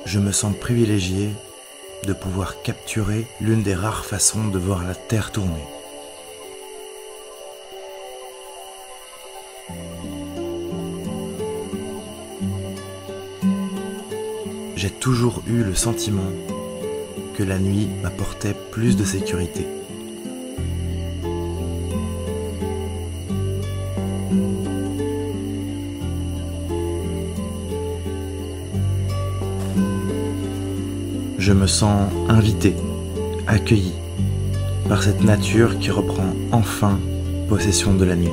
Je me sens privilégié de pouvoir capturer l'une des rares façons de voir la Terre tourner. J'ai toujours eu le sentiment que la nuit m'apportait plus de sécurité. Je me sens invité, accueilli par cette nature qui reprend enfin possession de la nuit.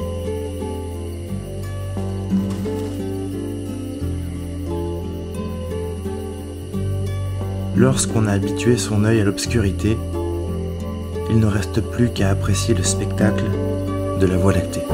Lorsqu'on a habitué son œil à l'obscurité, il ne reste plus qu'à apprécier le spectacle de la Voie lactée.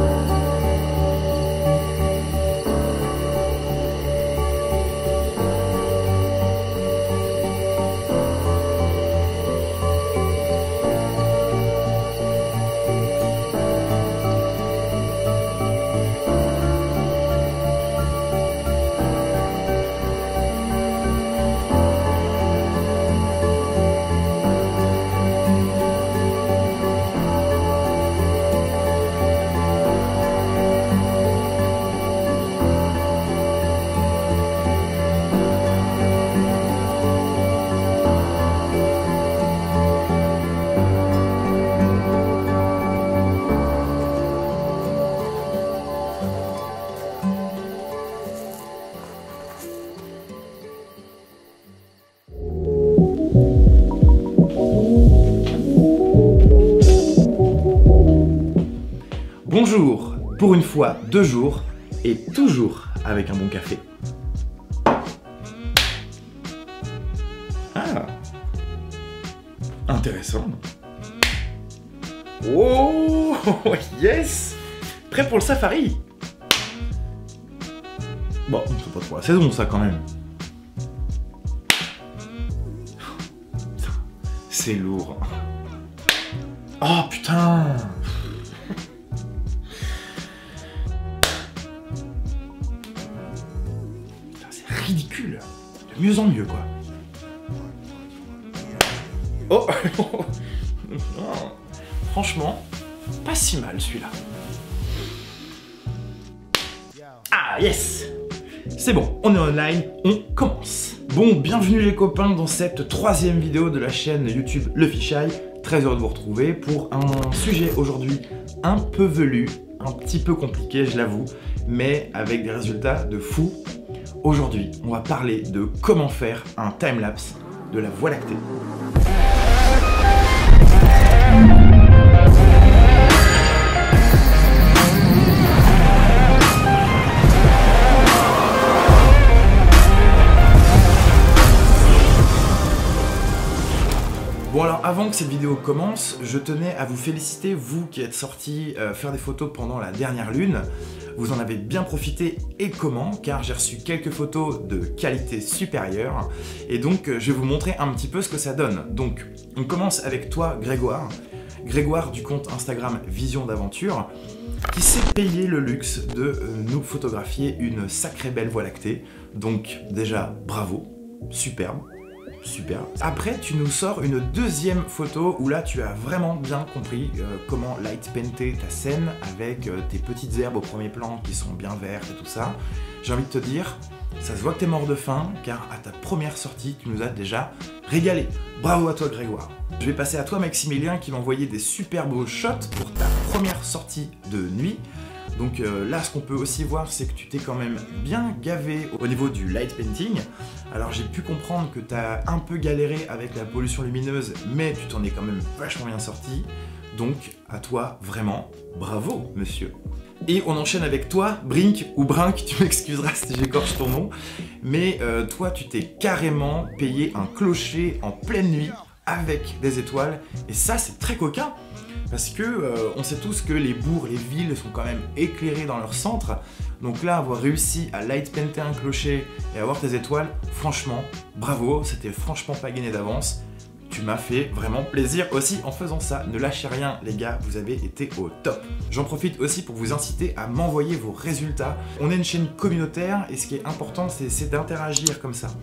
Bonjour, pour une fois, 2 jours, et toujours avec un bon café. Ah, intéressant. Oh, yes. Prêt pour le safari. Bon, c'est pas trop la saison ça quand même. C'est lourd. Oh putain. Ridicule, de mieux en mieux quoi. Oh, franchement, pas si mal celui-là. Ah yes, c'est bon, on est online, on commence. Bon, bienvenue les copains dans cette 3e vidéo de la chaîne YouTube Le Fisheye. Très heureux de vous retrouver pour un sujet aujourd'hui un peu velu, un petit peu compliqué je l'avoue, mais avec des résultats de fou. Aujourd'hui, on va parler de comment faire un timelapse de la Voie lactée. Bon alors avant que cette vidéo commence, je tenais à vous féliciter, vous qui êtes sortis faire des photos pendant la dernière lune. Vous en avez bien profité et comment, car j'ai reçu quelques photos de qualité supérieure et donc je vais vous montrer un petit peu ce que ça donne. Donc on commence avec toi Grégoire du compte Instagram Vision d'Aventure, qui s'est payé le luxe de nous photographier une sacrée belle Voie lactée. Donc déjà bravo, superbe. Super. Après, tu nous sors une 2e photo où là, tu as vraiment bien compris comment light painter ta scène avec tes petites herbes au premier plan qui sont bien vertes et tout ça. J'ai envie de te dire, ça se voit que t'es mort de faim car à ta première sortie, tu nous as déjà régalé. Bravo à toi Grégoire. Je vais passer à toi Maximilien qui m'a envoyé des super beaux shots pour ta première sortie de nuit. Donc là, ce qu'on peut aussi voir, c'est que tu t'es quand même bien gavé au niveau du light painting. Alors j'ai pu comprendre que tu as un peu galéré avec la pollution lumineuse, mais tu t'en es quand même vachement bien sorti. Donc à toi, vraiment, bravo monsieur. Et on enchaîne avec toi, Brink ou Brink, tu m'excuseras si j'écorche ton nom. Mais toi, tu t'es carrément payé un clocher en pleine nuit avec des étoiles. Et ça, c'est très coquin. Parce que on sait tous que les bourgs, les villes sont quand même éclairées dans leur centre. Donc là, avoir réussi à light painter un clocher et avoir tes étoiles, franchement, bravo, c'était franchement pas gagné d'avance. Tu m'as fait vraiment plaisir aussi en faisant ça. Ne lâchez rien les gars, vous avez été au top. J'en profite aussi pour vous inciter à m'envoyer vos résultats. On est une chaîne communautaire et ce qui est important, c'est d'interagir comme ça.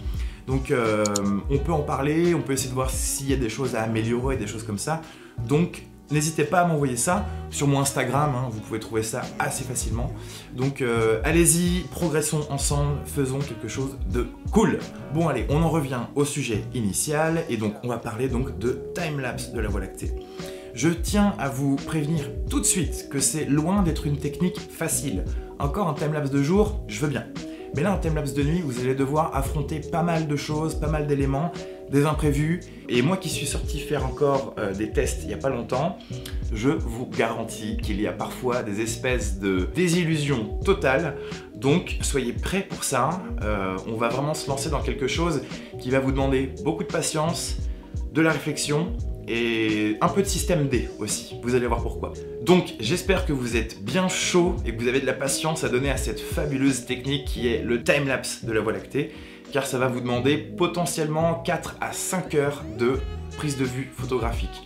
Donc on peut en parler, on peut essayer de voir s'il y a des choses à améliorer, des choses comme ça. Donc n'hésitez pas à m'envoyer ça sur mon Instagram, hein, vous pouvez trouver ça assez facilement. Donc allez-y, progressons ensemble, faisons quelque chose de cool. Bon allez, on en revient au sujet initial et donc on va parler donc de timelapse de la Voie lactée. Je tiens à vous prévenir tout de suite que c'est loin d'être une technique facile. Encore un timelapse de jour, je veux bien. Mais là, un timelapse de nuit, vous allez devoir affronter pas mal de choses, pas mal d'éléments, des imprévus. Et moi qui suis sorti faire encore des tests il n'y a pas longtemps, je vous garantis qu'il y a parfois des espèces de désillusions totales. Donc soyez prêts pour ça. On va vraiment se lancer dans quelque chose qui va vous demander beaucoup de patience, de la réflexion, et un peu de système D aussi, vous allez voir pourquoi. Donc j'espère que vous êtes bien chaud et que vous avez de la patience à donner à cette fabuleuse technique qui est le timelapse de la Voie lactée, car ça va vous demander potentiellement 4 à 5 heures de prise de vue photographique.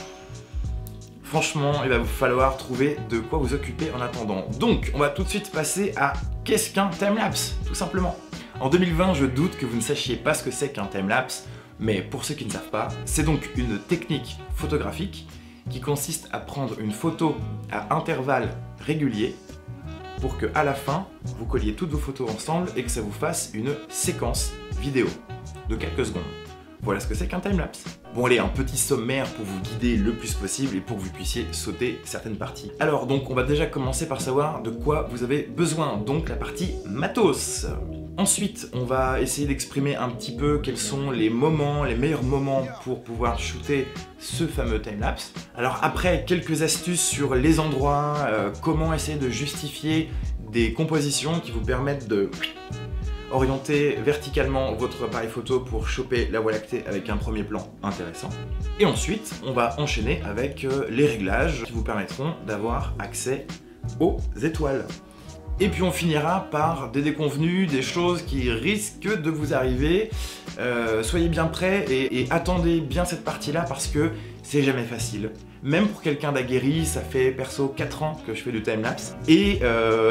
Franchement, il va vous falloir trouver de quoi vous occuper en attendant. Donc on va tout de suite passer à qu'est-ce qu'un timelapse, tout simplement. En 2020, je doute que vous ne sachiez pas ce que c'est qu'un timelapse. Mais pour ceux qui ne savent pas, c'est donc une technique photographique qui consiste à prendre une photo à intervalles réguliers pour que à la fin, vous colliez toutes vos photos ensemble et que ça vous fasse une séquence vidéo de quelques secondes. Voilà ce que c'est qu'un timelapse. Bon allez, un petit sommaire pour vous guider le plus possible et pour que vous puissiez sauter certaines parties. Alors donc on va déjà commencer par savoir de quoi vous avez besoin, donc la partie matos. Ensuite, on va essayer d'exprimer un petit peu quels sont les moments, les meilleurs moments pour pouvoir shooter ce fameux timelapse. Alors après, quelques astuces sur les endroits, comment essayer de justifier des compositions qui vous permettent de orienter verticalement votre appareil photo pour choper la Voie lactée avec un premier plan intéressant. Et ensuite, on va enchaîner avec les réglages qui vous permettront d'avoir accès aux étoiles. Et puis on finira par des déconvenus, des choses qui risquent de vous arriver. Soyez bien prêts et attendez bien cette partie-là parce que c'est jamais facile. Même pour quelqu'un d'aguerri, ça fait perso 4 ans que je fais du timelapse. Et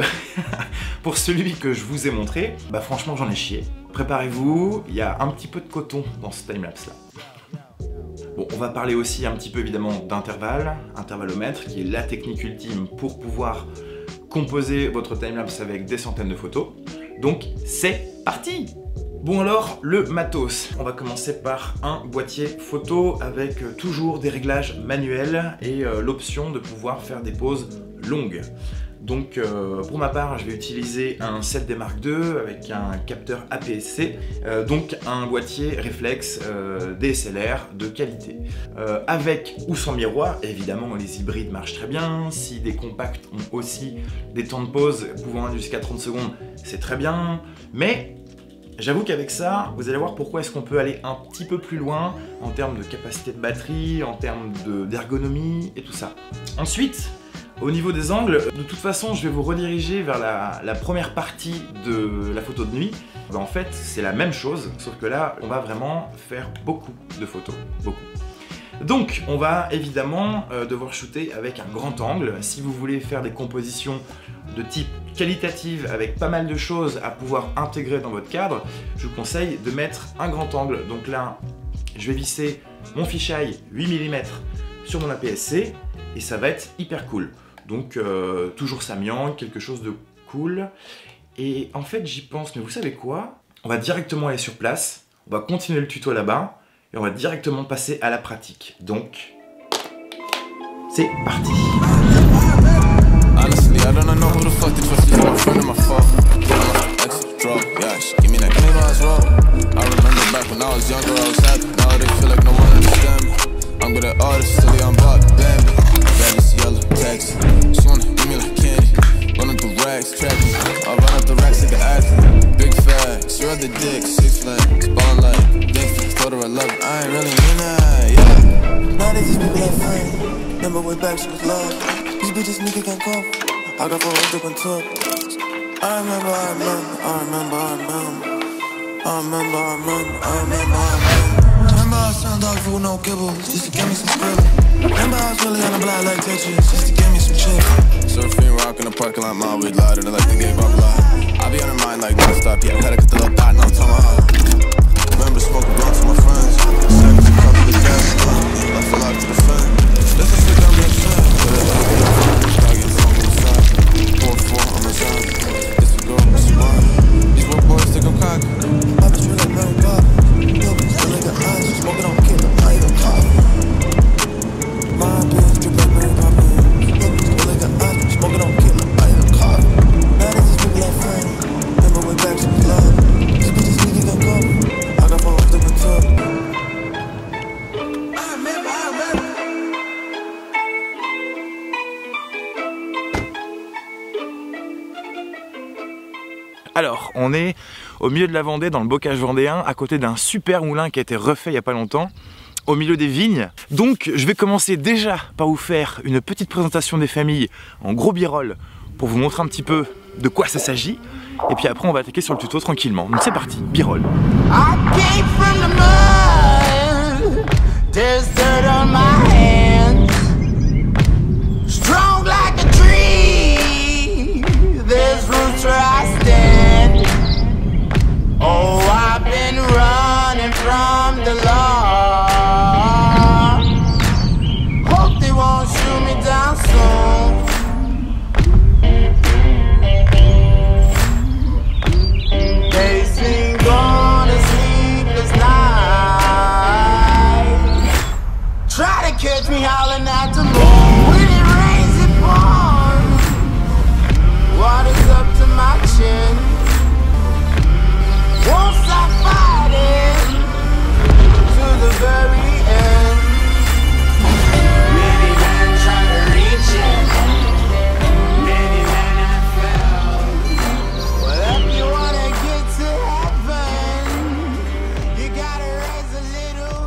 pour celui que je vous ai montré, bah franchement j'en ai chié. Préparez-vous, il y a un petit peu de coton dans ce timelapse-là. Bon, on va parler aussi un petit peu évidemment d'intervalle, intervallomètre, qui est la technique ultime pour pouvoir composer votre timelapse avec des centaines de photos. Donc c'est parti! Bon alors, le matos. On va commencer par un boîtier photo avec toujours des réglages manuels et l'option de pouvoir faire des poses longues. Donc pour ma part, je vais utiliser un 7D Mark II avec un capteur APS-C, donc un boîtier réflexe DSLR de qualité. Avec ou sans miroir, évidemment les hybrides marchent très bien. Si des compacts ont aussi des temps de pause pouvant aller jusqu'à 30 secondes, c'est très bien. Mais j'avoue qu'avec ça, vous allez voir pourquoi est-ce qu'on peut aller un petit peu plus loin en termes de capacité de batterie, en termes d'ergonomie et tout ça. Ensuite, au niveau des angles, de toute façon, je vais vous rediriger vers la première partie de la photo de nuit. Ben, en fait, c'est la même chose, sauf que là, on va vraiment faire beaucoup de photos, beaucoup. Donc, on va évidemment devoir shooter avec un grand angle. Si vous voulez faire des compositions de type qualitative avec pas mal de choses à pouvoir intégrer dans votre cadre, je vous conseille de mettre un grand angle. Donc là, je vais visser mon fisheye 8 mm sur mon APS-C et ça va être hyper cool. Donc toujours Samyang, quelque chose de cool. Et en fait j'y pense, mais vous savez quoi? On va directement aller sur place, on va continuer le tuto là-bas et on va directement passer à la pratique. Donc c'est parti. Honestly, I don't know who the fuck this was. She's my friend and my fault. Yeah, she give me that clean ass roll. I remember back when I was younger, I was happy. Now they feel like no one understand me. I'm good at artists, silly, I'm bought, damn it. Baddies, yellow, text. She wanna give me like candy. Run up the racks, track me. I run up the racks like an athlete. Big facts, you're the dick, 6 flags. Ballin' like Dinky, told her I love her. I ain't really mean that, yeah. Now they just people like friends. Remember way back, she was love. These bitches nigga can't come. I got 4 different took. I remember. Remember I was trying to dog food, no kibbles, just to get me some skrill. Remember I was really on the block like Tetris, just to get me some chill. Surfing, rock in the parking lot, my weed loud, and I like the gay bubble. I be on her mind like non-stop, yeah, had to cut the little dot, and I'm talking about. On est au milieu de la Vendée, dans le bocage vendéen, à côté d'un super moulin qui a été refait il n'y a pas longtemps, au milieu des vignes. Donc je vais commencer déjà par vous faire une petite présentation des familles en gros b-roll pour vous montrer un petit peu de quoi ça s'agit. Et puis après on va attaquer sur le tuto tranquillement. Donc c'est parti, b-roll. Oh, I've been running from the law. Hope they won't shoot me down soon. They sing on a sleepless night. Try to catch me howling at the moon. When it rains, it pours. Water's up to my chin. Won't stop fighting to the very end. Many men try to reach it. Many men have failed. Well, if you wanna get to heaven, you gotta raise a little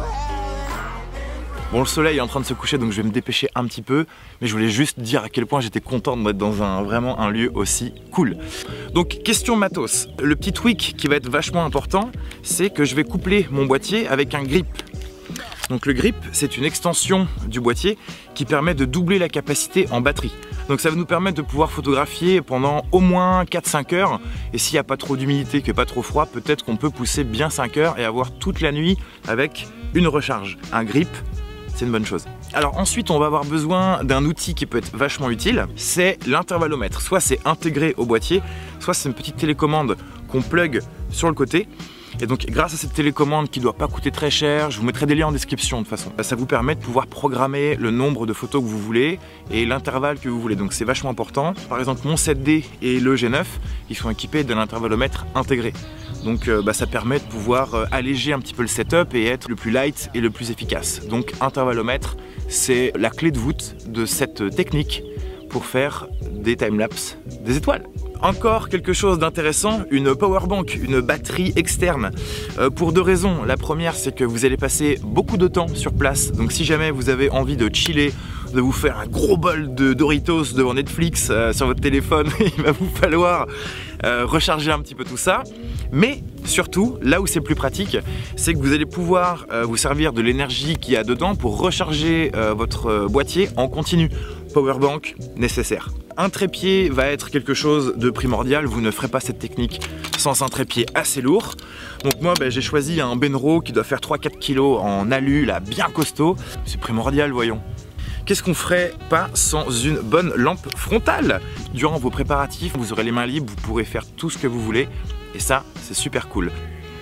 hell. Bon, le soleil est en train de se coucher, donc je vais me dépêcher un petit peu, mais je voulais juste dire à quel point j'étais content d'être dans vraiment un lieu aussi cool. Donc question matos, le petit tweak qui va être vachement important, c'est que je vais coupler mon boîtier avec un grip. Donc le grip, c'est une extension du boîtier qui permet de doubler la capacité en batterie. Donc ça va nous permettre de pouvoir photographier pendant au moins 4-5 heures. Et s'il n'y a pas trop d'humidité, qu'il n'y a pas trop froid, peut-être qu'on peut pousser bien 5 heures et avoir toute la nuit avec une recharge. Un grip, c'est une bonne chose. Alors ensuite, on va avoir besoin d'un outil qui peut être vachement utile, c'est l'intervallomètre. Soit c'est intégré au boîtier, soit c'est une petite télécommande qu'on plug sur le côté. Et donc grâce à cette télécommande qui ne doit pas coûter très cher, je vous mettrai des liens en description de toute façon. Ça vous permet de pouvoir programmer le nombre de photos que vous voulez et l'intervalle que vous voulez. Donc c'est vachement important. Par exemple mon 7D et le G9, ils sont équipés d'un intervallomètre intégré. Donc ça permet de pouvoir alléger un petit peu le setup et être le plus light et le plus efficace. Donc intervallomètre, c'est la clé de voûte de cette technique pour faire des timelapses des étoiles. Encore quelque chose d'intéressant, une powerbank, une batterie externe, pour deux raisons. La première, c'est que vous allez passer beaucoup de temps sur place, donc si jamais vous avez envie de chiller, de vous faire un gros bol de Doritos devant Netflix sur votre téléphone, il va vous falloir recharger un petit peu tout ça. Mais surtout, là où c'est le plus pratique, c'est que vous allez pouvoir vous servir de l'énergie qu'il y a dedans pour recharger votre boîtier en continu. Powerbank nécessaire. Un trépied va être quelque chose de primordial, vous ne ferez pas cette technique sans un trépied assez lourd. Donc moi j'ai choisi un Benro qui doit faire 3-4 kg en alu, là, bien costaud. C'est primordial, voyons. Qu'est-ce qu'on ferait pas sans une bonne lampe frontale? Durant vos préparatifs, vous aurez les mains libres, vous pourrez faire tout ce que vous voulez. Et ça, c'est super cool.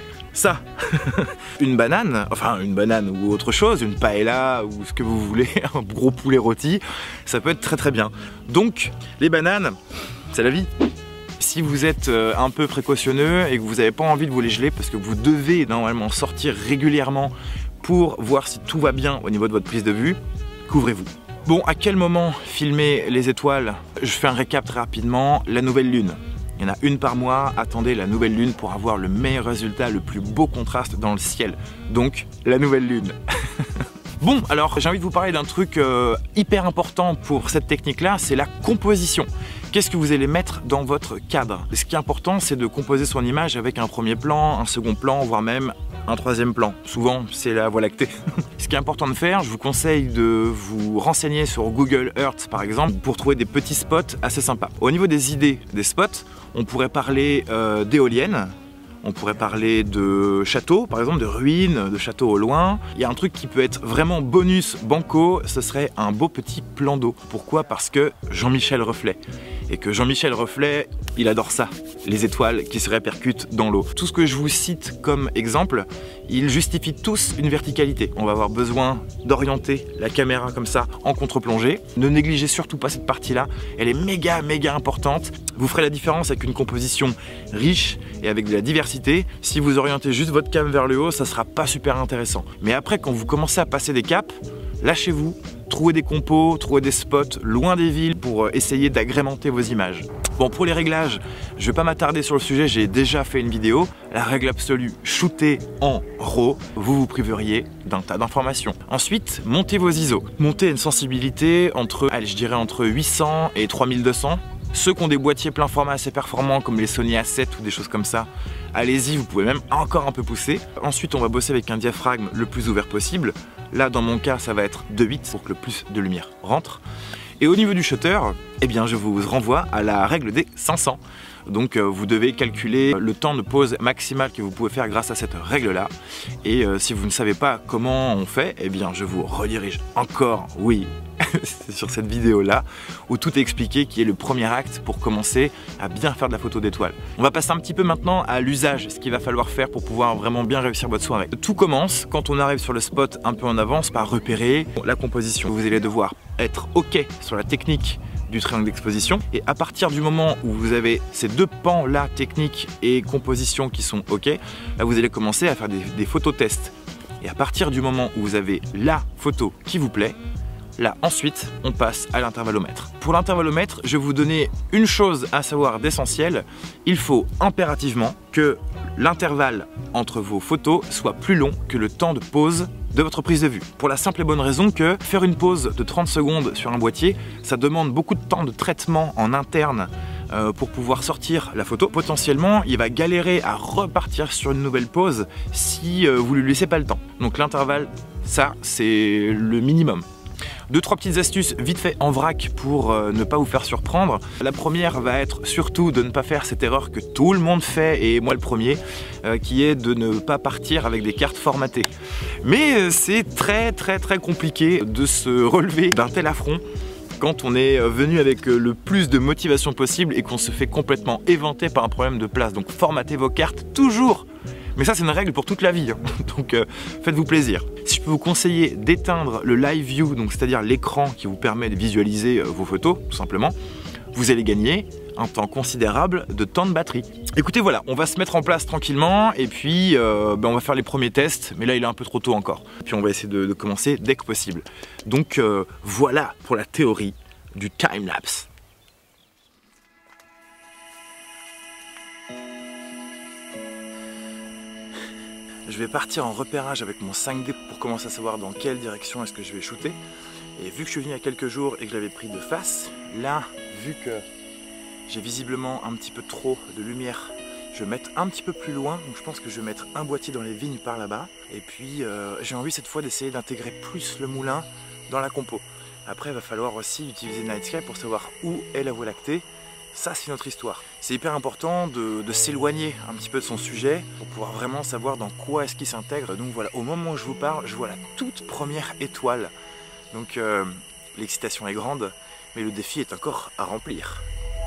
Ça, une banane ou autre chose, une paella ou ce que vous voulez, un gros poulet rôti, ça peut être très très bien. Donc les bananes, c'est la vie. Si vous êtes un peu précautionneux et que vous n'avez pas envie de vous les geler parce que vous devez normalement sortir régulièrement pour voir si tout va bien au niveau de votre prise de vue, couvrez-vous. Bon, à quel moment filmer les étoiles? Je fais un récap très rapidement, la nouvelle lune. Il y en a une par mois, attendez la nouvelle lune pour avoir le meilleur résultat, le plus beau contraste dans le ciel. Donc, la nouvelle lune. Bon, alors j'ai envie de vous parler d'un truc hyper important pour cette technique-là, c'est la composition. Qu'est-ce que vous allez mettre dans votre cadre? Ce qui est important, c'est de composer son image avec un premier plan, un second plan, voire même un troisième plan. Souvent, c'est la Voie lactée. Ce qui est important de faire, je vous conseille de vous renseigner sur Google Earth, par exemple, pour trouver des petits spots assez sympas. Au niveau des idées des spots, on pourrait parler d'éoliennes, on pourrait parler de châteaux, par exemple, de ruines, de châteaux au loin. Il y a un truc qui peut être vraiment bonus banco, ce serait un beau petit plan d'eau. Pourquoi? Parce que Jean-Michel Reflet. Et que Jean-Michel Reflet, il adore ça, les étoiles qui se répercutent dans l'eau. Tout ce que je vous cite comme exemple, ils justifient tous une verticalité. On va avoir besoin d'orienter la caméra comme ça en contre-plongée. Ne négligez surtout pas cette partie-là, elle est méga importante. Vous ferez la différence avec une composition riche et avec de la diversité. Si vous orientez juste votre cam vers le haut, ça sera pas super intéressant. Mais après, quand vous commencez à passer des caps, lâchez-vous, trouvez des compos, trouvez des spots loin des villes pour pour essayer d'agrémenter vos images. Bon, pour les réglages, je vais pas m'attarder sur le sujet, j'ai déjà fait une vidéo. La règle absolue, shooter en RAW, vous vous priveriez d'un tas d'informations. Ensuite, montez vos ISO. Montez une sensibilité entre, allez, je dirais entre 800 et 3200. Ceux qui ont des boîtiers plein format assez performants comme les Sony A7 ou des choses comme ça, allez-y, vous pouvez même encore un peu pousser. Ensuite, on va bosser avec un diaphragme le plus ouvert possible. Là, dans mon cas, ça va être 2.8 pour que le plus de lumière rentre. Et au niveau du shutter, eh bien, je vous renvoie à la règle des 500. Donc vous devez calculer le temps de pause maximal que vous pouvez faire grâce à cette règle-là. Et si vous ne savez pas comment on fait, eh bien je vous redirige encore, oui, sur cette vidéo-là, où tout est expliqué, qui est le premier acte pour commencer à bien faire de la photo d'étoile. On va passer un petit peu maintenant à l'usage, ce qu'il va falloir faire pour pouvoir vraiment bien réussir votre soirée. Tout commence quand on arrive sur le spot un peu en avance par repérer la composition. Vous allez devoir être OK sur la technique du triangle d'exposition, et à partir du moment où vous avez ces deux pans là, technique et composition, qui sont OK, là vous allez commencer à faire des photos tests. Et à partir du moment où vous avez la photo qui vous plaît, là ensuite on passe à l'intervallomètre. Pour l'intervallomètre, je vais vous donner une chose à savoir d'essentiel: il faut impérativement que l'intervalle entre vos photos soit plus long que le temps de pause de votre prise de vue. Pour la simple et bonne raison que faire une pause de 30 secondes sur un boîtier, ça demande beaucoup de temps de traitement en interne pour pouvoir sortir la photo. Potentiellement, il va galérer à repartir sur une nouvelle pause si vous lui laissez pas le temps. Donc l'intervalle, ça c'est le minimum. 2-3 petites astuces vite fait en vrac pour ne pas vous faire surprendre. La première va être surtout de ne pas faire cette erreur que tout le monde fait, et moi le premier, qui est de ne pas partir avec des cartes formatées. Mais c'est très compliqué de se relever d'un tel affront quand on est venu avec le plus de motivation possible et qu'on se fait complètement éventer par un problème de place. Donc formatez vos cartes toujours. Mais ça c'est une règle pour toute la vie, hein. Donc faites-vous plaisir. Si je peux vous conseiller d'éteindre le live view, donc c'est-à-dire l'écran qui vous permet de visualiser vos photos, tout simplement, vous allez gagner un temps considérable de temps de batterie. Écoutez, voilà, on va se mettre en place tranquillement et puis on va faire les premiers tests, mais là il est un peu trop tôt encore. Puis on va essayer de commencer dès que possible. Donc voilà pour la théorie du time-lapse. Je vais partir en repérage avec mon 5D pour commencer à savoir dans quelle direction est-ce que je vais shooter. Et vu que je suis venu il y a quelques jours et que je l'avais pris de face, là, vu que j'ai visiblement un petit peu trop de lumière, je vais mettre un petit peu plus loin. Donc je pense que je vais mettre un boîtier dans les vignes par là-bas. Et puis j'ai envie cette fois d'essayer d'intégrer plus le moulin dans la compo. Après il va falloir aussi utiliser Nightscape pour savoir où est la Voie lactée. Ça c'est notre histoire. C'est hyper important de s'éloigner un petit peu de son sujet pour pouvoir vraiment savoir dans quoi est-ce qu'il s'intègre. Donc voilà, au moment où je vous parle, je vois la toute première étoile. Donc l'excitation est grande, mais le défi est encore à remplir.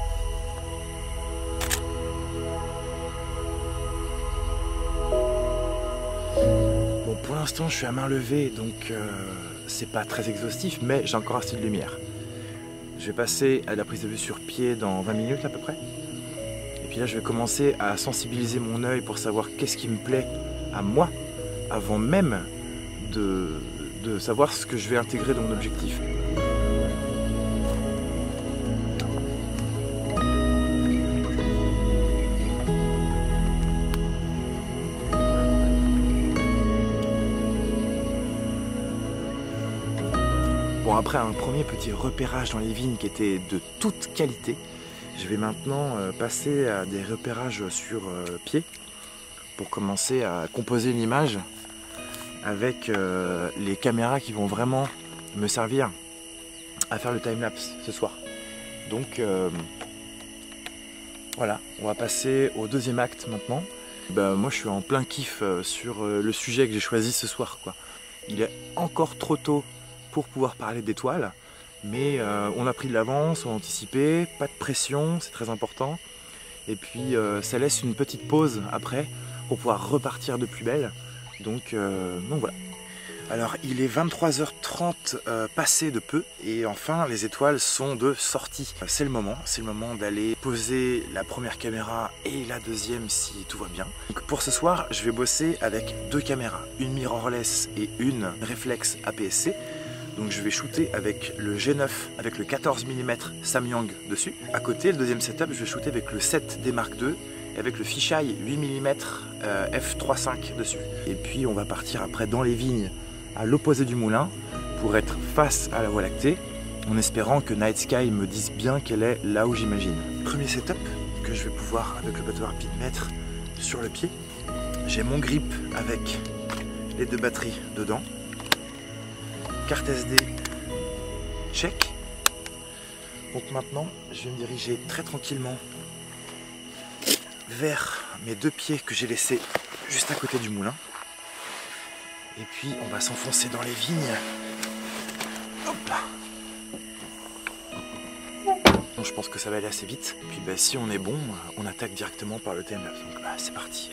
Bon, pour l'instant je suis à main levée, donc c'est pas très exhaustif, mais j'ai encore assez de lumière. Je vais passer à la prise de vue sur pied dans 20 minutes à peu près. Et puis là je vais commencer à sensibiliser mon œil pour savoir qu'est-ce qui me plaît à moi avant même de savoir ce que je vais intégrer dans mon objectif. Bon, après un premier petit repérage dans les vignes qui était de toute qualité, je vais maintenant passer à des repérages sur pied pour commencer à composer une image avec les caméras qui vont vraiment me servir à faire le time-lapse ce soir. Donc voilà, on va passer au deuxième acte maintenant. Moi je suis en plein kiff sur le sujet que j'ai choisi ce soir, quoi. Il est encore trop tôt pour pouvoir parler d'étoiles, mais on a pris de l'avance, on a anticipé, pas de pression, c'est très important. Et puis ça laisse une petite pause après pour pouvoir repartir de plus belle. Donc voilà. Alors il est 23h30 passé de peu, et enfin les étoiles sont de sortie. C'est le moment d'aller poser la première caméra et la deuxième si tout va bien. Donc pour ce soir je vais bosser avec deux caméras, une mirrorless et une réflexe APS-C. Donc je vais shooter avec le G9 avec le 14 mm Samyang dessus. À côté, le deuxième setup, je vais shooter avec le 7D Mark II et avec le fisheye 8 mm f3.5 dessus. Et puis on va partir après dans les vignes à l'opposé du moulin pour être face à la Voie lactée, en espérant que Night Sky me dise bien qu'elle est là où j'imagine. Premier setup que je vais pouvoir avec le bateau rapide mettre sur le pied. J'ai mon grip avec les 2 batteries dedans. Carte SD, check. Donc maintenant, je vais me diriger très tranquillement vers mes 2 pieds que j'ai laissés juste à côté du moulin. Et puis on va s'enfoncer dans les vignes. Hop là. Donc je pense que ça va aller assez vite. Puis bah, si on est bon, on attaque directement par le timelapse. Donc bah, c'est parti.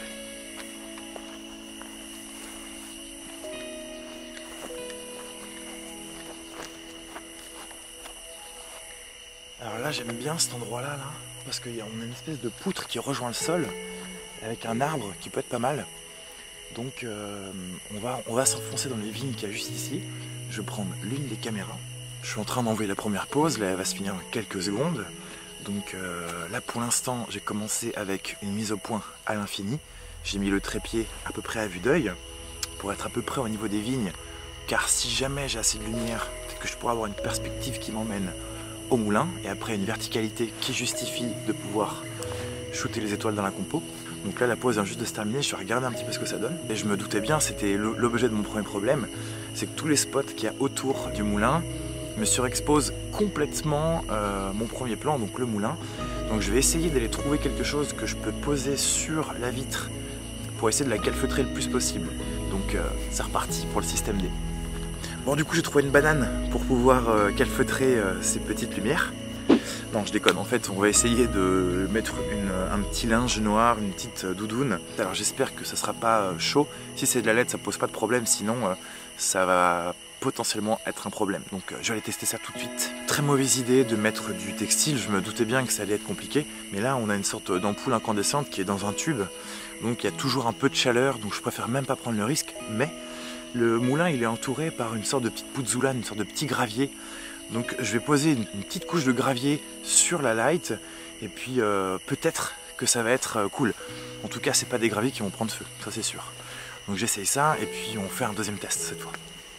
Alors là j'aime bien cet endroit là, parce qu'on a une espèce de poutre qui rejoint le sol avec un arbre qui peut être pas mal. Donc on va s'enfoncer dans les vignes qu'il y a juste ici. Je vais prendre l'une des caméras. Je suis en train d'envoyer la première pause, là elle va se finir en quelques secondes. Donc là pour l'instant j'ai commencé avec une mise au point à l'infini. J'ai mis le trépied à peu près à vue d'œil pour être à peu près au niveau des vignes. Car si jamais j'ai assez de lumière, peut-être que je pourrais avoir une perspective qui m'emmène au moulin et après une verticalité qui justifie de pouvoir shooter les étoiles dans la compo. Donc là la pause vient juste de se terminer, je vais regarder un petit peu ce que ça donne. Et je me doutais bien, c'était l'objet de mon premier problème, c'est que tous les spots qu'il y a autour du moulin me surexposent complètement mon premier plan, donc le moulin. Donc je vais essayer d'aller trouver quelque chose que je peux poser sur la vitre pour essayer de la calfeutrer le plus possible. Donc c'est reparti pour le système D. Bon du coup j'ai trouvé une banane pour pouvoir calfeutrer ces petites lumières. Non je déconne, en fait on va essayer de mettre un petit linge noir, une petite doudoune. Alors j'espère que ça sera pas chaud. Si c'est de la LED ça pose pas de problème, sinon ça va potentiellement être un problème. Donc je vais aller tester ça tout de suite. Très mauvaise idée de mettre du textile, je me doutais bien que ça allait être compliqué. Mais là on a une sorte d'ampoule incandescente qui est dans un tube. Donc il y a toujours un peu de chaleur, donc je préfère même pas prendre le risque. Mais le moulin il est entouré par une sorte de petite pouzoulane, une sorte de petit gravier. Donc je vais poser une petite couche de gravier sur la light et puis peut-être que ça va être cool. En tout cas c'est pas des graviers qui vont prendre feu, ça c'est sûr. Donc j'essaye ça et puis on fait un deuxième test cette fois.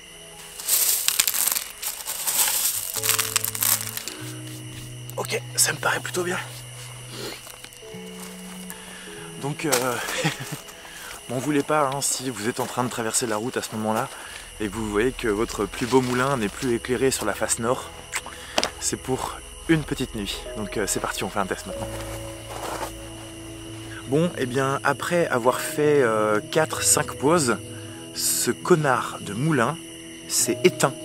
Ok, ça me paraît plutôt bien. Donc m'en voulez pas hein, si vous êtes en train de traverser la route à ce moment-là et que vous voyez que votre plus beau moulin n'est plus éclairé sur la face nord. C'est pour une petite nuit. Donc c'est parti, on fait un test maintenant. Bon, et bien après avoir fait 4-5 pauses, ce connard de moulin s'est éteint.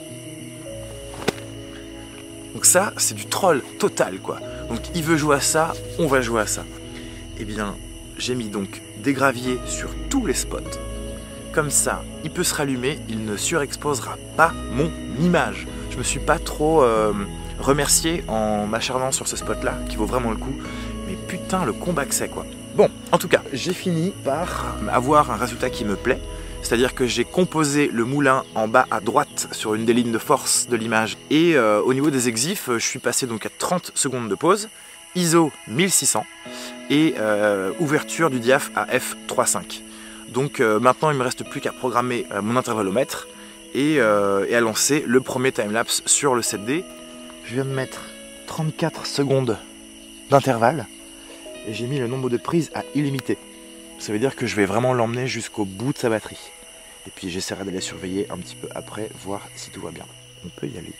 Donc ça, c'est du troll total quoi. Donc il veut jouer à ça, on va jouer à ça. Et bien, j'ai mis donc des graviers sur tous les spots. Comme ça, il peut se rallumer, il ne surexposera pas mon image. Je me suis pas trop remercié en m'acharnant sur ce spot là, qui vaut vraiment le coup. Mais putain, le combat que c'est quoi. Bon, en tout cas, j'ai fini par avoir un résultat qui me plaît. C'est-à-dire que j'ai composé le moulin en bas à droite sur une des lignes de force de l'image. Et au niveau des exifs, je suis passé donc à 30 secondes de pause, ISO 1600 et ouverture du diaph à f3.5. Donc maintenant il ne me reste plus qu'à programmer mon intervallomètre et à lancer le premier timelapse sur le 7D. Je viens de mettre 34 secondes d'intervalle et j'ai mis le nombre de prises à illimité. Ça veut dire que je vais vraiment l'emmener jusqu'au bout de sa batterie. Et puis j'essaierai d'aller surveiller un petit peu après, voir si tout va bien. On peut y aller.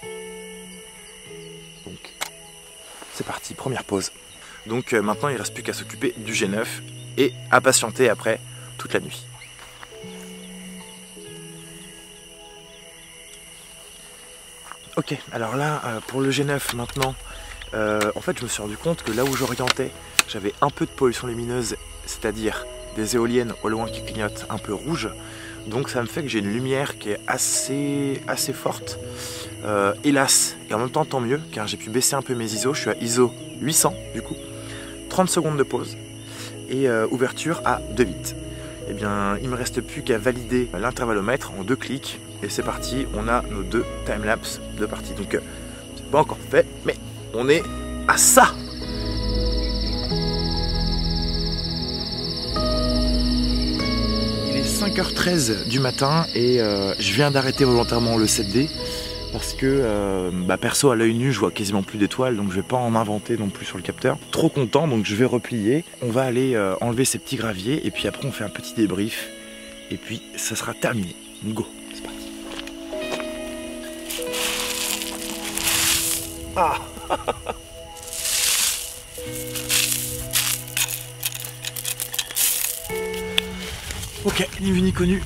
Donc c'est parti, première pause. Donc maintenant il ne reste plus qu'à s'occuper du G9 et à patienter après toute la nuit. Ok, alors là pour le G9 maintenant, en fait je me suis rendu compte que là où j'orientais, j'avais un peu de pollution lumineuse, c'est-à-dire des éoliennes au loin qui clignotent un peu rouge. Donc ça me fait que j'ai une lumière qui est assez forte. Hélas, et en même temps tant mieux, car j'ai pu baisser un peu mes ISO. Je suis à ISO 800 du coup. 30 secondes de pause et ouverture à 2 bits. Et bien il me reste plus qu'à valider l'intervallomètre en 2 clics et c'est parti, on a nos 2 timelapses de partie. Donc c'est pas encore fait, mais on est à ça. Il est 5h13 du matin et je viens d'arrêter volontairement le 7D parce que perso à l'œil nu je vois quasiment plus d'étoiles, donc je vais pas en inventer non plus sur le capteur. Trop content, donc je vais replier. On va aller enlever ces petits graviers et puis après on fait un petit débrief et puis ça sera terminé. Go, c'est parti. Ah. Ok, ni vu ni connu.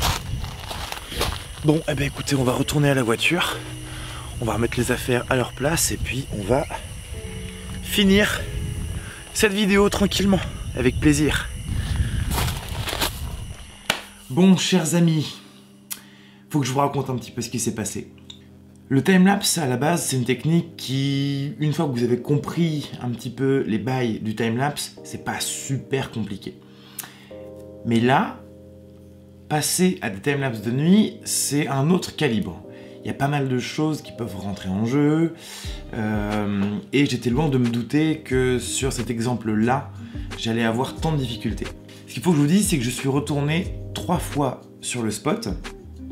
Bon, eh ben écoutez, on va retourner à la voiture. On va remettre les affaires à leur place et puis on va finir cette vidéo tranquillement, avec plaisir. Bon, chers amis, faut que je vous raconte un petit peu ce qui s'est passé. Le timelapse, à la base, c'est une technique qui, une fois que vous avez compris un petit peu les bails du timelapse, c'est pas super compliqué. Mais là, passer à des timelapses de nuit, c'est un autre calibre. Il y a pas mal de choses qui peuvent rentrer en jeu, et j'étais loin de me douter que sur cet exemple-là, j'allais avoir tant de difficultés. Ce qu'il faut que je vous dise, c'est que je suis retourné 3 fois sur le spot. Pourquoi ?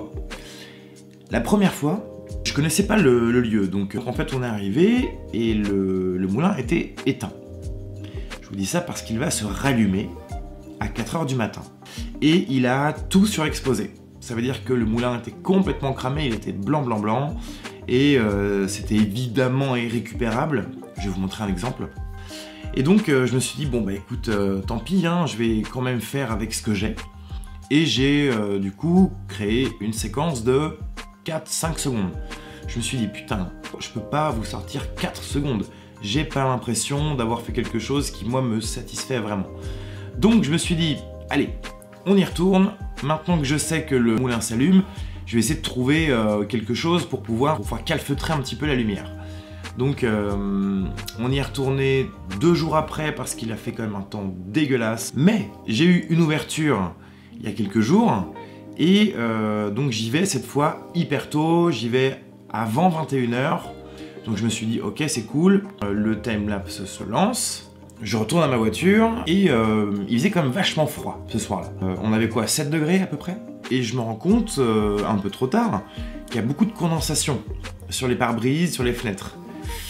La première fois, je connaissais pas le lieu, donc en fait on est arrivé et le moulin était éteint. Je vous dis ça parce qu'il va se rallumer à 4h du matin. Et il a tout surexposé. Ça veut dire que le moulin était complètement cramé, il était blanc, blanc, blanc. Et c'était évidemment irrécupérable. Je vais vous montrer un exemple. Et donc je me suis dit, bon bah écoute, tant pis, hein, je vais quand même faire avec ce que j'ai. Et j'ai du coup créé une séquence de 4-5 secondes. Je me suis dit, putain, je peux pas vous sortir 4 secondes. J'ai pas l'impression d'avoir fait quelque chose qui, moi, me satisfait vraiment. Donc je me suis dit, allez, on y retourne. Maintenant que je sais que le moulin s'allume, je vais essayer de trouver quelque chose pour pouvoir calfeutrer un petit peu la lumière. Donc on y est retourné 2 jours après parce qu'il a fait quand même un temps dégueulasse. Mais j'ai eu une ouverture il y a quelques jours et donc j'y vais cette fois hyper tôt, j'y vais avant 21h. Donc je me suis dit ok, c'est cool, le timelapse se lance. Je retourne à ma voiture et il faisait quand même vachement froid ce soir-là. On avait quoi, 7 degrés à peu près? Et je me rends compte, un peu trop tard, qu'il y a beaucoup de condensation sur les pare-brises, sur les fenêtres.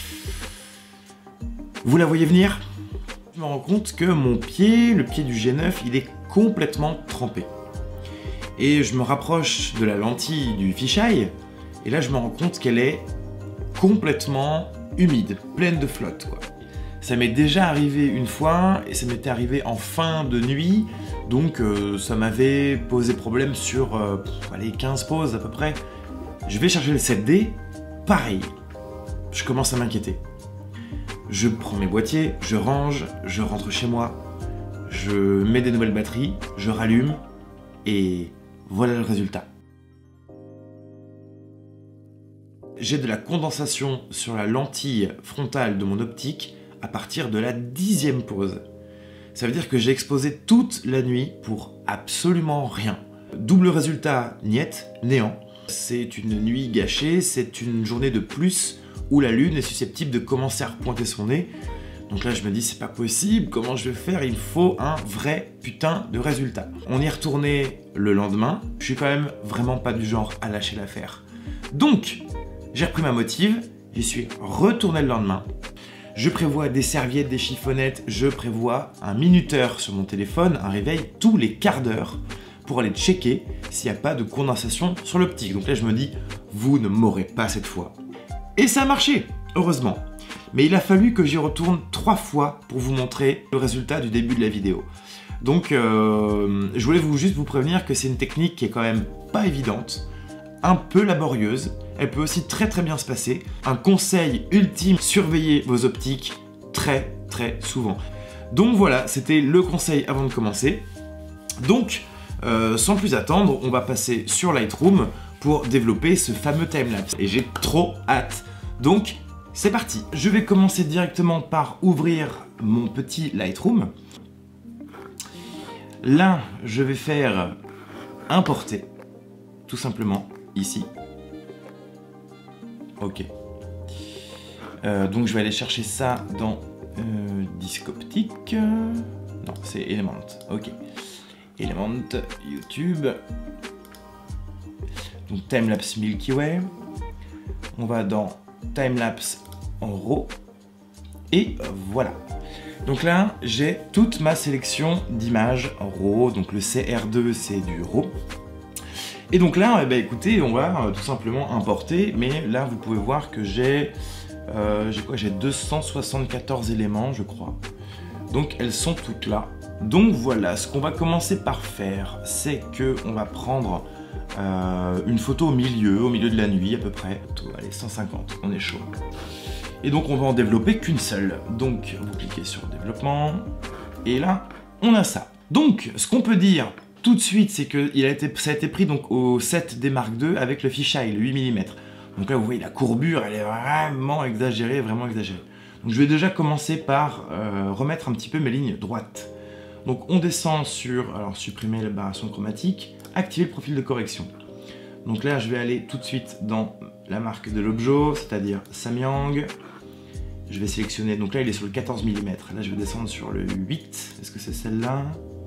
Vous la voyez venir? Je me rends compte que mon pied, le pied du G9, il est complètement trempé. Et je me rapproche de la lentille du fisheye, et là je me rends compte qu'elle est complètement humide, pleine de flotte, quoi. Ça m'est déjà arrivé une fois, et ça m'était arrivé en fin de nuit, donc ça m'avait posé problème sur allez, 15 pauses à peu près. Je vais chercher le 7D, pareil, je commence à m'inquiéter. Je prends mes boîtiers, je range, je rentre chez moi, je mets des nouvelles batteries, je rallume, et voilà le résultat. J'ai de la condensation sur la lentille frontale de mon optique à partir de la 10e pause. Ça veut dire que j'ai exposé toute la nuit pour absolument rien. Double résultat, niet, néant. C'est une nuit gâchée, c'est une journée de plus où la lune est susceptible de commencer à repointer son nez. Donc là je me dis c'est pas possible, comment je vais faire? Il faut un vrai putain de résultat. On y est retourné le lendemain, je suis quand même vraiment pas du genre à lâcher l'affaire. Donc j'ai repris ma motive, j'y suis retourné le lendemain. Je prévois des serviettes, des chiffonnettes, je prévois un minuteur sur mon téléphone, un réveil tous les quarts d'heure pour aller checker s'il n'y a pas de condensation sur l'optique. Donc là je me dis, vous ne m'aurez pas cette fois. Et ça a marché, heureusement. Mais il a fallu que j'y retourne 3 fois pour vous montrer le résultat du début de la vidéo. Donc je voulais juste vous prévenir que c'est une technique qui est quand même pas évidente, un peu laborieuse. Elle peut aussi très très bien se passer. Un conseil ultime, surveillez vos optiques très souvent. Donc voilà, c'était le conseil avant de commencer. Donc, sans plus attendre, on va passer sur Lightroom pour développer ce fameux timelapse. Et j'ai trop hâte. Donc, c'est parti. Je vais commencer directement par ouvrir mon petit Lightroom. Là, je vais faire importer. tout simplement ici. Ok. Donc je vais aller chercher ça dans disque optique. Non, c'est Element. Ok. Element, YouTube. Donc Timelapse Milky Way. On va dans Timelapse en RAW. Et voilà. Donc là, j'ai toute ma sélection d'images en RAW. Donc le CR2, c'est du RAW. Et donc là, écoutez, on va tout simplement importer. Mais là, vous pouvez voir que j'ai 274 éléments, je crois. Donc elles sont toutes là. Donc voilà, ce qu'on va commencer par faire, c'est que on va prendre une photo au milieu de la nuit à peu près. Allez, 150, on est chaud. Et donc on va en développer qu'une seule. Donc vous cliquez sur développement, et là on a ça. Donc ce qu'on peut dire tout de suite, c'est que ça a été pris donc au 7D Mark II avec le fisheye, le 8 mm. Donc là vous voyez la courbure, elle est vraiment exagérée, vraiment exagérée. Donc je vais déjà commencer par remettre un petit peu mes lignes droites. Donc on descend sur, alors supprimer l'aberration chromatique, activer le profil de correction. Donc là je vais aller tout de suite dans la marque de l'objet, c'est-à-dire Samyang. Je vais sélectionner, donc là il est sur le 14 mm, là je vais descendre sur le 8, est-ce que c'est celle-là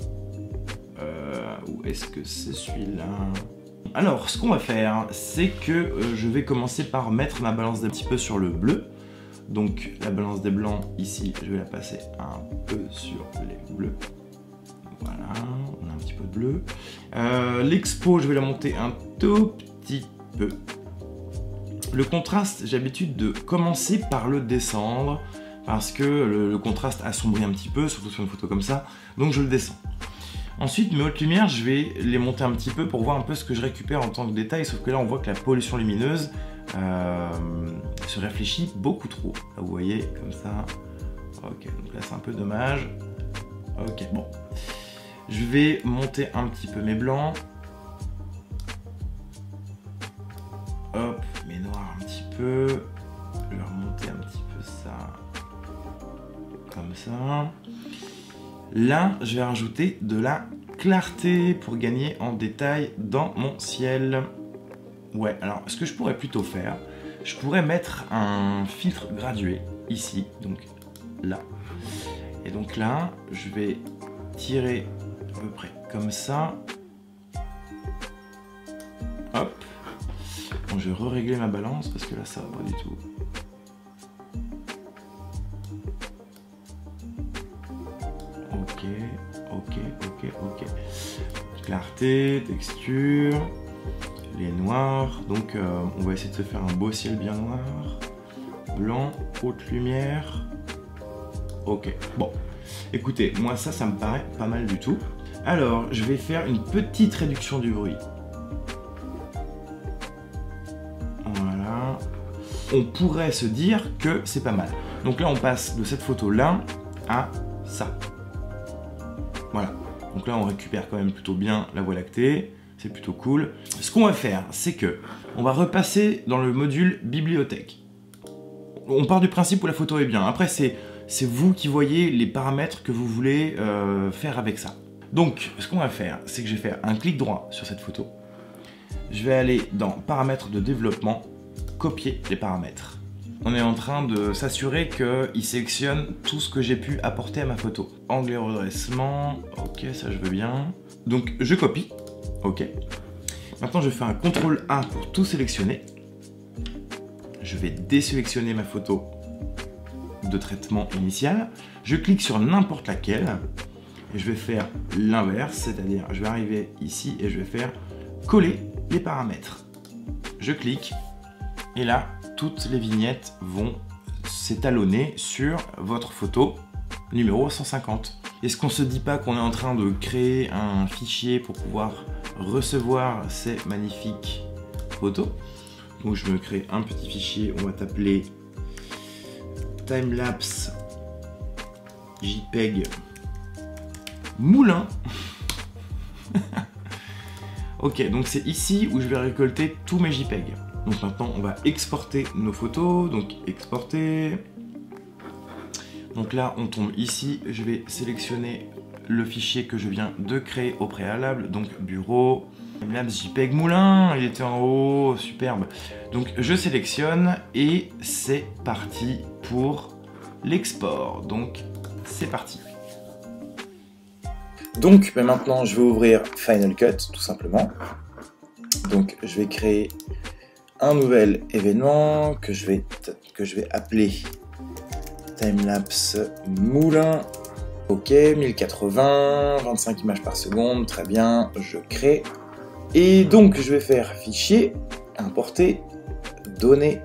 ou est-ce que c'est celui-là? Alors ce qu'on va faire, c'est que je vais commencer par mettre ma balance d'un petit peu sur le bleu. Donc la balance des blancs ici, je vais la passer un peu sur les bleus. Voilà, on a un petit peu de bleu. L'expo, je vais la monter un tout petit peu. Le contraste, j'ai l'habitude de commencer par le descendre parce que le contraste assombrit un petit peu, surtout sur une photo comme ça, donc je le descends. Ensuite, mes hautes lumières, je vais les monter un petit peu pour voir un peu ce que je récupère en tant que détail, sauf que là, on voit que la pollution lumineuse se réfléchit beaucoup trop. Là, vous voyez, comme ça. Ok, donc là, c'est un peu dommage. Ok, bon. Je vais monter un petit peu mes blancs. Hop, mes noirs un petit peu. Je vais remonter un petit peu ça. Comme ça. Là, je vais rajouter de la clarté pour gagner en détail dans mon ciel. Ouais, alors ce que je pourrais plutôt faire, je pourrais mettre un filtre gradué ici, donc là. Et donc là, je vais tirer à peu près comme ça. Hop. Bon, je vais re-régler ma balance parce que là, ça va pas du tout. Ok. Clarté, texture, les noirs. Donc on va essayer de se faire un beau ciel bien noir. Blanc, haute lumière. Ok, bon. Écoutez, moi ça me paraît pas mal du tout. Alors, je vais faire une petite réduction du bruit. Voilà. On pourrait se dire que c'est pas mal. Donc là, on passe de cette photo-là à ça. Voilà, donc là on récupère quand même plutôt bien la Voie lactée, c'est plutôt cool. Ce qu'on va faire, c'est que on va repasser dans le module bibliothèque. On part du principe où la photo est bien. Après, c'est vous qui voyez les paramètres que vous voulez faire avec ça. Donc, ce qu'on va faire, c'est que je vais faire un clic droit sur cette photo. Je vais aller dans paramètres de développement, copier les paramètres. On est en train de s'assurer qu'il sélectionne tout ce que j'ai pu apporter à ma photo. Angle et redressement, ok, ça je veux bien. Donc je copie, ok. Maintenant je fais un CTRL A pour tout sélectionner. Je vais désélectionner ma photo de traitement initial. Je clique sur n'importe laquelle et je vais faire l'inverse, c'est-à-dire je vais arriver ici et je vais faire coller les paramètres. Je clique et là, toutes les vignettes vont s'étalonner sur votre photo numéro 150. Est-ce qu'on se dit pas qu'on est en train de créer un fichier pour pouvoir recevoir ces magnifiques photos? Donc je me crée un petit fichier, on va t'appeler Timelapse JPEG Moulin. Ok, donc c'est ici où je vais récolter tous mes JPEG. Donc maintenant, on va exporter nos photos. Donc exporter. Donc là, on tombe ici. Je vais sélectionner le fichier que je viens de créer au préalable. Donc bureau. Timelapse JPEG Moulin, il était en haut, superbe. Donc je sélectionne et c'est parti pour l'export. Donc c'est parti. Donc maintenant je vais ouvrir Final Cut tout simplement. Donc je vais créer un nouvel événement que je vais appeler Timelapse Moulin. Ok, 1080, 25 images par seconde, très bien, je crée. Et donc je vais faire fichier, importer, données.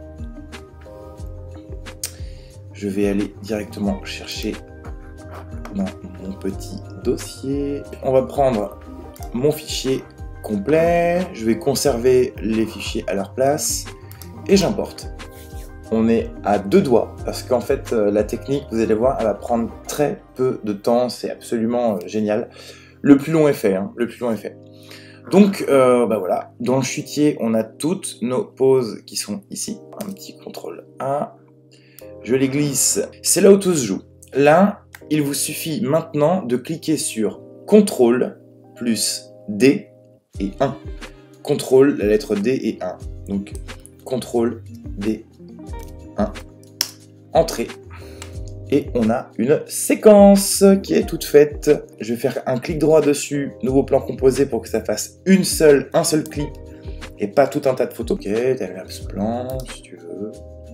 Je vais aller directement chercher dans mon petit dossier. On va prendre mon fichier complet, je vais conserver les fichiers à leur place et j'importe. On est à deux doigts parce qu'en fait la technique, vous allez voir, elle va prendre très peu de temps, c'est absolument génial. Le plus long est fait, hein, le plus long est fait. Donc voilà, dans le chutier, on a toutes nos poses qui sont ici. Un petit CTRL A, je les glisse, c'est là où tout se joue. Là, il vous suffit maintenant de cliquer sur CTRL plus D et 1. CTRL, la lettre D et 1. Donc CTRL D 1. Entrée. Et on a une séquence qui est toute faite. Je vais faire un clic droit dessus, nouveau plan composé pour que ça fasse un seul clip et pas tout un tas de photos. Ok, timelapse plan si tu veux.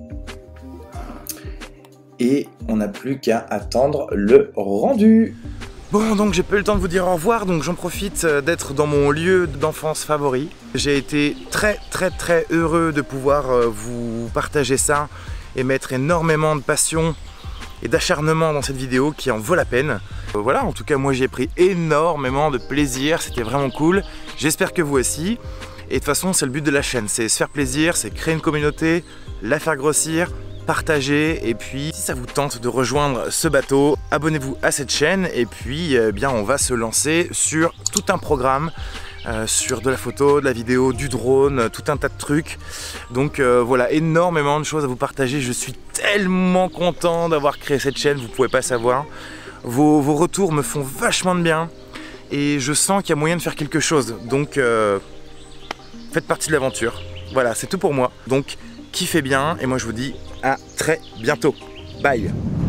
Et on n'a plus qu'à attendre le rendu. Bon, donc j'ai pas eu le temps de vous dire au revoir, donc j'en profite d'être dans mon lieu d'enfance favori. J'ai été très heureux de pouvoir vous partager ça et mettre énormément de passion et d'acharnement dans cette vidéo qui en vaut la peine. Voilà, en tout cas moi j'ai pris énormément de plaisir, c'était vraiment cool. J'espère que vous aussi. Et de toute façon c'est le but de la chaîne, c'est se faire plaisir, c'est créer une communauté, la faire grossir, partager, et puis si ça vous tente de rejoindre ce bateau, abonnez-vous à cette chaîne et puis bien on va se lancer sur tout un programme. Sur de la photo, de la vidéo, du drone, tout un tas de trucs. Donc voilà, énormément de choses à vous partager. Je suis tellement content d'avoir créé cette chaîne, vous pouvez pas savoir. Vos retours me font vachement de bien et je sens qu'il y a moyen de faire quelque chose. Donc faites partie de l'aventure. Voilà, c'est tout pour moi. Donc kiffez bien et moi je vous dis à très bientôt. Bye.